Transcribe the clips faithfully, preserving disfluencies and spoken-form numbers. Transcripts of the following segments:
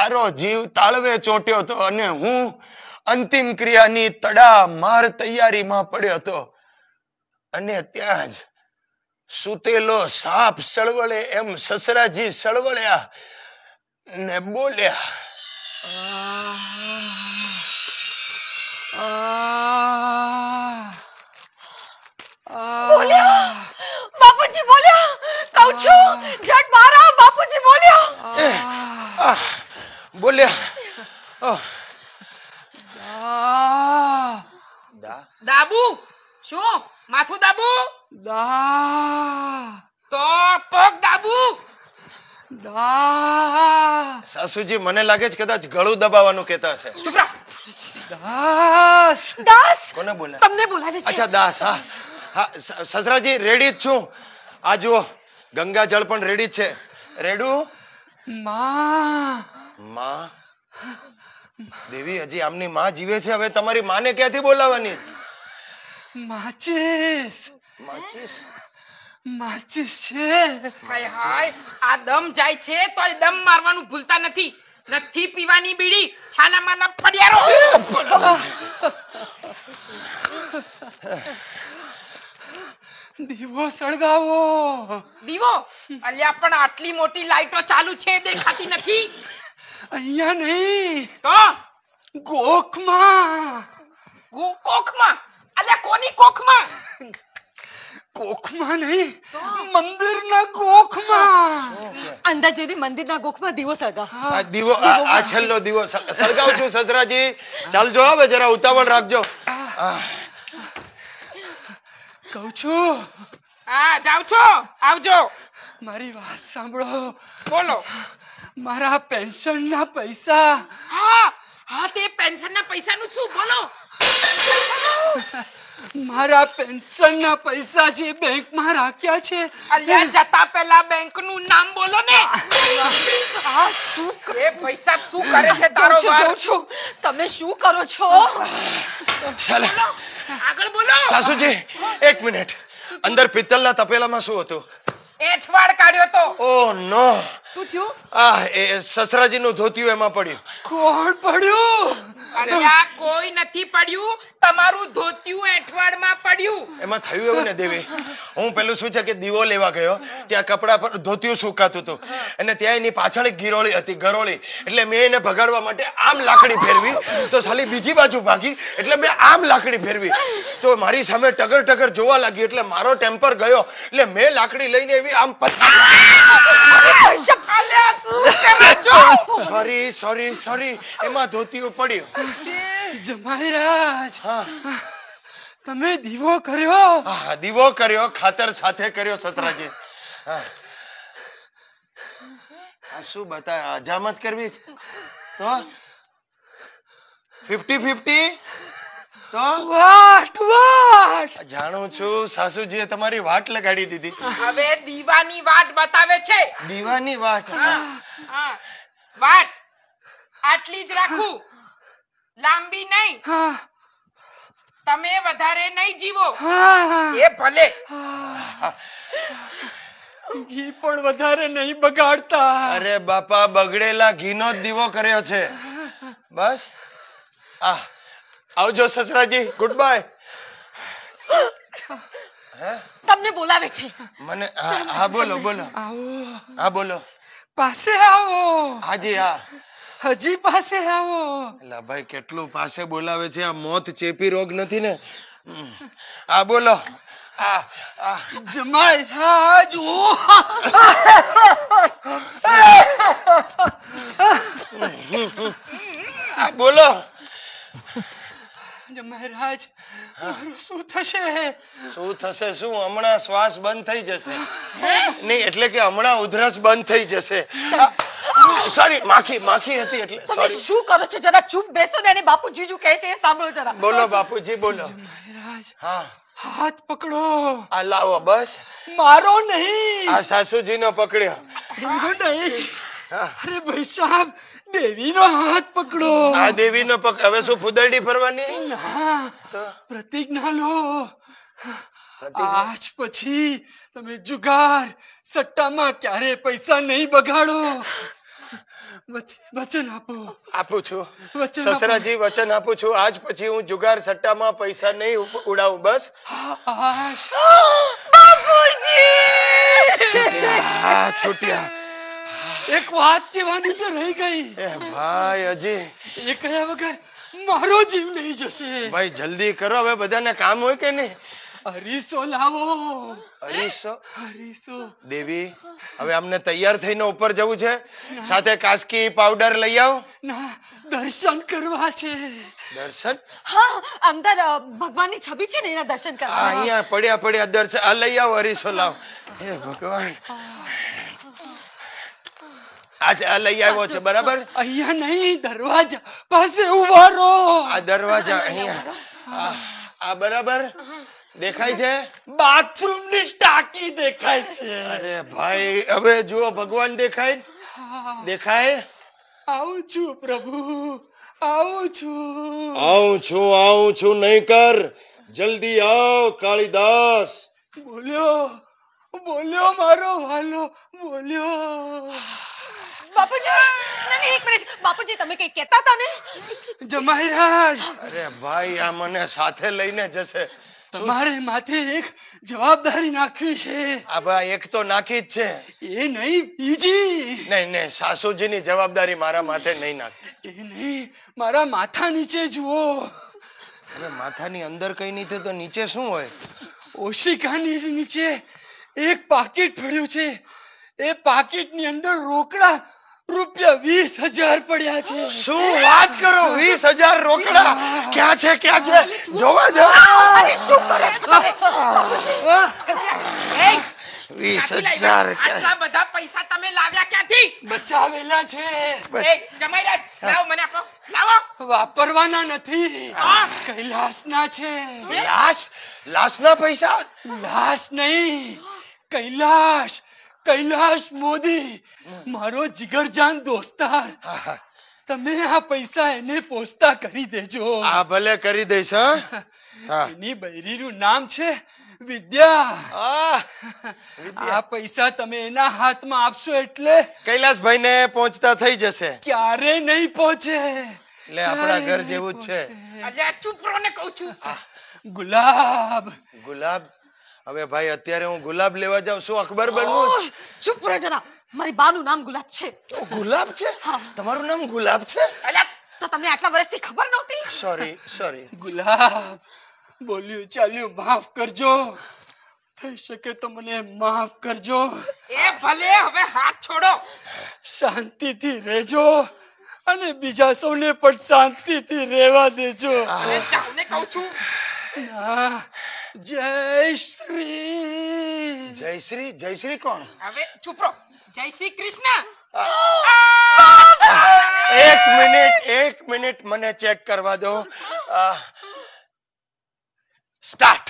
તારો જીવ તાળવે ચોટ્યો હતો અને હું અંતિમ ક્રિયાની તડામાર તૈયારીમાં પડ્યો હતો અને ત્યાં જ સૂતેલો સાપ સળવળે એમ સસરાજી સળવળ્યા ને બોલ્યા, બોલ્યા બાપુજી બોલ્યા, કહું છું ઝટ બહાર આવ, બાપુજી બોલ્યા બોલ્યા દાબુ શું માથું દાબુ દા તો પગ દાબુ દા સાસુજી મને લાગે છે કદાચ ગળું દબાવવાનું કહેતા છે. ચૂપ રહો. દાસ દાસ કોને બોલે? તમને બોલાવે છે. અચ્છા દાસ. હા હા સસરાજી રેડી જ છું. આ જુઓ ગંગા જળ પણ રેડી જ છે. રેડુ માં માં દેવી હજી આમની માં જીવે છે. હવે તમારી માને ક્યાંથી બોલાવવાની? માચીસ માચીસ માચીસ છે. હાય હાય આ દમ જાય છે તો દમ મારવાનું ભૂલતા નથી. નથી પીવાની બીડી, છાના માના પડ્યારો. દીવો સળગાવો. દીવો અલ્યા પણ આટલી મોટી લાઈટો ચાલુ છે દેખાતી નથી. અહીંયા નહીં તો ગોખમાં. ગો- કોખમાં અલ્યા કોની કોખમાં? કોખમાં નહીં, મંદિરના ગોખમાં. અંદર જઈને મંદિરના ગોખમાં દીવો સળગાવ. આ દીવો આ આ છેલ્લો દીવો સ- સળગાવું છું સસરાજી. ચાલજો હવે જરા ઉતાવળ રાખજો. કહું છું હા જાવ છો, આવજો. મારી વાત સાંભળો. બોલો. મારા પેન્શનના પૈસા. હા હા તે પેન્શનના પૈસાનું શું? બોલો. મારા પેન્શનના પૈસા જે બેંકમાં રાખ્યા છે. અલ્યા જતા પહેલા બેંકનું નામ બોલો ને. આ શું એ પૈસા શું કરે છે તારો કહું છું, બાપ? કહું છું, તમે શું કરો છો? ચાલો આગળ બોલો. સાસુજી એક મિનિટ. અંદર પિત્તલના તપેલામાં શું હતું? એઠવાડ કાઢ્યો તો. ઓ નો. શું થયું? આ એ સસરાજીનું ધોતિયું એમાં પડ્યું. કોણ પડ્યું? અલ્યા કોઈ નથી પડ્યું, તમારું ધોતિયું એઠવાડમાં પડ્યું. એમાં થયું એવું ને દેવી, હું પેલું શું છે કે દીવો લેવા ગયો, ત્યાં કપડા પર ધોતિયું સુકાતું હતું અને ત્યાં એની પાછળ એક ગિરોળી હતી, ગરોળી. એટલે મેં એને ભગાડવા માટે આમ લાકડી ફેરવી તો સાલી બીજી બાજુ ભાગી, એટલે મેં આમ લાકડી ફેરવી તો મારી સામે ટગર ટગર જોવા લાગી, એટલે મારો ટેમ્પર ગયો, એટલે મેં લાકડી લઈને એવી આમ અલ્યા શું કરો છો? સોરી સોરી સોરી એમાં ધોતિયું પડ્યું. જમાઈરાજ, હા તમે દીવો કર્યો? હા દીવો કર્યો, ખાતર સાથે કર્યો સસરાજી. હા આ શું બતાય, અજામત કરવી છે તો ફિફ્ટી ફિફ્ટી તો વાટ વાટ. જાણું છું સાસુજીએ તમારી વાટ લગાડી દીધી. હવે દીવાની વાટ બતાવે છે. દીવાની વાટ. હા વાટ આટલી જ રાખું, લાંબી નહીં. હા તમે વધારે નહીં જીવો. હા. એ ભલે. ઘી પણ વધારે નહીં બગાડતા. અરે બાપા બગડેલા ઘીનો જ દીવો કર્યો છે. બસ આ આવજો સસરાજી, ગુડ બાય. તમને બોલાવે છે. મને હા હા બોલો બોલો. આવો હા બોલો. પાસે આવો. હાજી હા. હજી પાસે આવો. એલા ભાઈ કેટલું પાસે બોલાવે છે, આ મોત ચેપી રોગ નથી ને? આ બોલો. આ આ જમાઈરાજ, આ બોલો. જમાઈરાજ, મારું શું થશે? શું થશે? શું હમણાં શ્વાસ બંધ થઈ જશે? નહીં એટલે કે હમણાં ઉધરસ બંધ થઈ જશે. સોરી માખી માખી હતી એટલે તમે સોરી. શું કરો છો? જરા ચૂપ બેસો ને. અને બાપુજી શું કહે છે એ સાંભળો જરા. બોલો બાપુજી બોલો. જમાઈરાજ, હા હાથ પકડો. આ લાવો બસ. મારો નહીં. આ સાસુજીનો પકડ્યો. એનો નહીં. અરે ભાઈ સાહેબ, દેવીનો હાથ પકડો. આ દેવીનો પકડ. હવે શું ફુદરડી ફરવાની? ના, પ્રતિજ્ઞા લો. આજ પછી તમે જુગાર સટ્ટામાં ક્યારે પૈસા નહીં બગાડો. વચન વચન આપો. આપું છું વચન આપો. સસરાજી, વચન આપું છું. આજ પછી હું જુગાર સટ્ટામાં પૈસા નહીં ઉપ- ઉડાવું. બસ. આશ. છૂટ્યા છૂટ્યા. એક વાત કહેવાની તો રહી ગઈ. એ ભાઈ હજી એ કયા વગર મારો જીવ નહીં જશે. ભાઈ જલ્દી કરો, હવે બધાને કામ હોય કે નહીં. અરીસો લાવો. અરીસો. અરીસો. દેવી, હવે અમને તૈયાર થઈને ઉપર જવું છે. સાથે કાસ્કી પાવડર લઈ આવો. ના, દર્શન કરવા છે. દર્શન? હા, અંદર અ, ભગવાનની છબી છે ને એના દર્શન આ કરવા. અહીંયા પડ્યા પડ્યા દર્શન. આ લઈ આવો અરીસો, લાવો. હે ભગવાન, આ આ લઈ આવ્યો છે, બરાબર. અહીંયા નહીં, દરવાજા પાસે ઉભા રહો. આ દરવાજા અહીંયા. આ- આ બરાબર દેખાય છે. બાથરૂમ ની ટાંકી દેખાય છે. અરે ભાઈ, હવે જુઓ, ભગવાન દેખાય દેખાય. આવું છું પ્રભુ, આવું છું. આવું છું આવું છું નહીં કર. જલ્દી આવ કાળીદાસ. બોલ્યો બોલ્યો મારો વાલો બોલ્યો. બાપુજી, નહીં નહીં, એક મિનિટ. બાપુજી, તમે કઈ કહેતા હતા ને? જમાઈરાજ, અરે ભાઈ, આ મને સાથે લઈને જશે. તમારે માથે એક જવાબદારી નાખવી છે. આ ભાઈ એક તો નાખી જ છે. એ નહીં, બીજી. નહીં નહીં, સાસુજીની જવાબદારી મારા માથે નહીં નાખ. એ નહીં, મારા માથા નીચે જુઓ. હવે માથાની અંદર કઈ નહીં થયું તો નીચે શું હોય? ઓશિકાની નીચે એક પાકીટ પડ્યું છે. એ પાકીટની અંદર રોકડા રૂપિયા વીસ હજાર પડ્યા છે. શું વાત કરો? વીસ હજાર રોકડા ક્યાં છે? ક્યાં છે? જોવા દો. અરે શું કરો છો તમે? એ, વીસ ક્યાંથી હજાર લાવ્યા? આટલા બધા પૈસા તમે લાવ્યા ક્યાંથી? બચાવેલા છે. એ, જમાઈરાજ, લાવો મને આપો. લાવો. વાપરવાના નથી, હા. કૈલાસના છે. લાશ? લાશના પૈસા? લાશ નહીં, કૈલાશ. કૈલાશ મોદી, મારો જીગરજાન દોસ્તાર. તમે આ પૈસા એને પોસ્તા કરી દેજો. આ ભલે કરી દઈશ. હા? હા. એની બૈરીનું નામ છે વિદ્યા. આ આ પૈસા તમે એના હાથમાં આપશો એટલે કૈલાસભાઈને પહોંચતા થઈ જશે. ક્યારે નહીં પહોંચે. એટલે આપણા ઘર જેવું જ છે. અલ્યા, ચૂપ રહો ને કહું છું. ગુલાબ. ગુલાબ? હવે ભાઈ, અત્યારે હું ગુલાબ લેવા જાઉં, શું અકબર બનવું? ચૂપ રહો જરા. મારી બાનું નામ ગુલાબ છે. ઓ, ગુલાબ છે? તમારું નામ ગુલાબ છે? અલ્યા, તો તમને આટલા વર્ષથી ખબર નહોતી? Sorry sorry. ગુલાબ, બોલ્યું ચાલ્યું માફ કરજો. થઈ શકે તો મને માફ કરજો. એ ભલે, હવે હાથ છોડો. શાંતિથી રહેજો અને બીજા સૌને પણ શાંતિથી રહેવા દેજો. એ જાઓ ને કહું છું. ના, જય શ્રી. જયશ્રી? જયશ્રી કોણ? હવે ચૂપ રહો. જય શ્રી કૃષ્ણ. એક મિનિટ એક મિનિટ મને ચેક કરવા દો. સ્ટાર્ટ.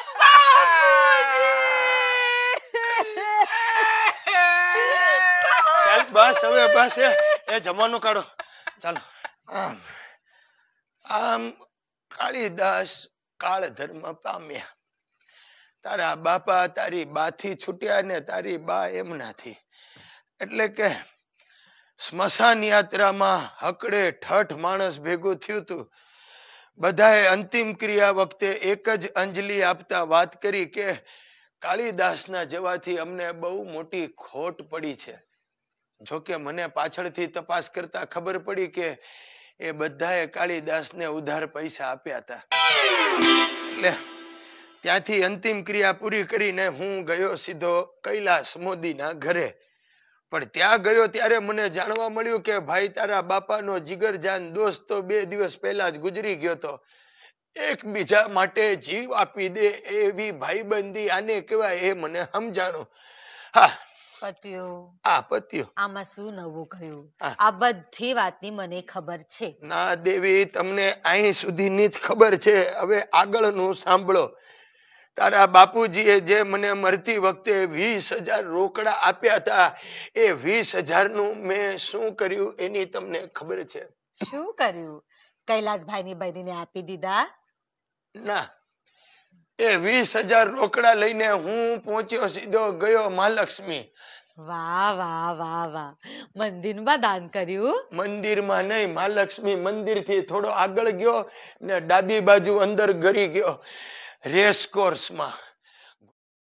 ચાલ બસ, હવે બસ. એ એ જમવાનું કાઢો. ચાલો. આમ આમ કાળીદાસ કાળ ધર્મ પામ્યા. તારા બાપા તારી બાથી છૂટ્યા ને તારી બા એમનાથી. એટલે કે સ્મશાન યાત્રામાં હકડે ઠઠ માણસ ભેગું થયું તું. બધાએ અંતિમ ક્રિયા વખતે એક જ અંજલિ આપતા વાત કરી કે કાળીદાસના જવાથી અમને બહુ મોટી ખોટ પડી છે. જોકે મને પાછળથી તપાસ કરતા ખબર પડી કે એ બધાએ કાળીદાસને ઉધાર પૈસા આપ્યા હતા. એટલે ત્યાંથી અંતિમ ક્રિયા પૂરી કરીને હું ગયો સીધો કૈલાસ મોદીના ઘરે. પણ ત્યાં ગયો ત્યારે મને જાણવા મળ્યું કે ભાઈ, તારા બાપાનો જીગરજાન દોસ્ત તો બે દિવસ પહેલા જ ગુજરી ગયો તો. એકબીજા માટે જીવ આપી દે એવી ભાઈબંધી આને કહેવાય, એ મને સમજાણું. હા, પત્યો આ પત્યું. આમાં શું નવું ગયું? હા. આ બધી વાતની મને ખબર છે. ના દેવી, તમને અહીં સુધીની જ ખબર છે. હવે આગળનું સાંભળો. તારા બાપુજીએ જે મને મરતી વખતે વીસ હજાર રોકડા આપ્યા હતા, એ વીસ હજાર નું મેં શું કર્યું એની તમને ખબર છે? શું કર્યું? કૈલાસભાઈની બૈરીને આપી દીધા? ના, એ વીસ હજાર રોકડા લઈને હું પહોંચ્યો સીધો ગયો મહાલક્ષ્મી. વાહ વાહ વાહ વાહ મંદિરમાં દાન કર્યું. મંદિરમાં નહીં, મહાલક્ષ્મી મંદિર થી થોડો આગળ ગયો ને ડાબી બાજુ અંદર ગરી ગયો રેસ કોર્સમાં.